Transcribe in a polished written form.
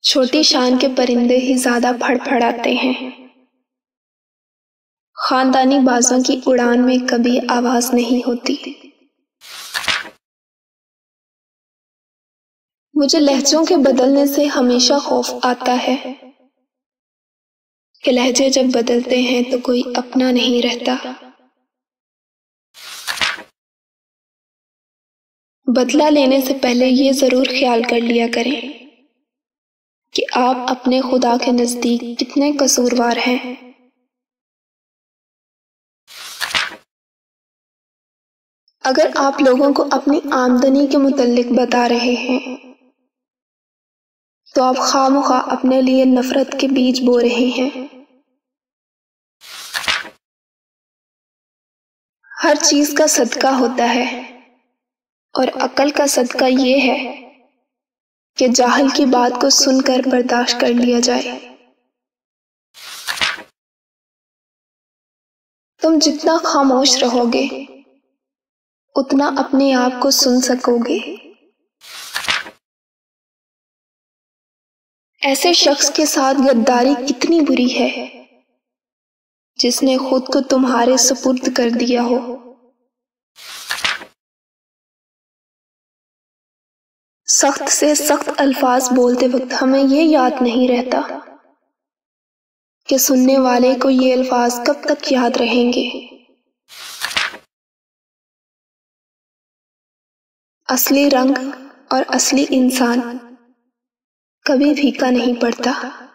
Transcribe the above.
چھوٹی شان کے پرندے ہی زیادہ پھڑ پھڑاتے ہیں۔ خاندانی بازوں کی اڑان میں کبھی آواز نہیں ہوتی۔ مجھے لہجوں کے بدلنے سے ہمیشہ خوف آتا ہے کہ لہجے جب بدلتے ہیں تو کوئی اپنا نہیں رہتا۔ بدلہ لینے سے پہلے یہ ضرور خیال کر لیا کریں کہ آپ اپنے خدا کے نزدیک کتنے قصوروار ہیں۔ اگر آپ لوگوں کو اپنی آمدنی کے متعلق بتا رہے ہیں تو آپ خواہ مخواہ اپنے لیے نفرت کے بیج بو رہے ہیں۔ ہر چیز کا صدقہ ہوتا ہے اور عقل کا صدقہ یہ ہے کہ جاہل کی بات کو سن کر برداشت کر لیا جائے۔ تم جتنا خاموش رہو گے اتنا اپنے آپ کو سن سکو گے۔ ایسے شخص کے ساتھ غداری کتنی بری ہے جس نے خود کو تمہارے سپرد کر دیا ہو۔ سخت سے سخت الفاظ بولتے وقت ہمیں یہ یاد نہیں رہتا کہ سننے والے کو یہ الفاظ کب تک یاد رہیں گے۔ اصلی رنگ اور اصلی انسان کبھی پھیکا نہیں پڑتا۔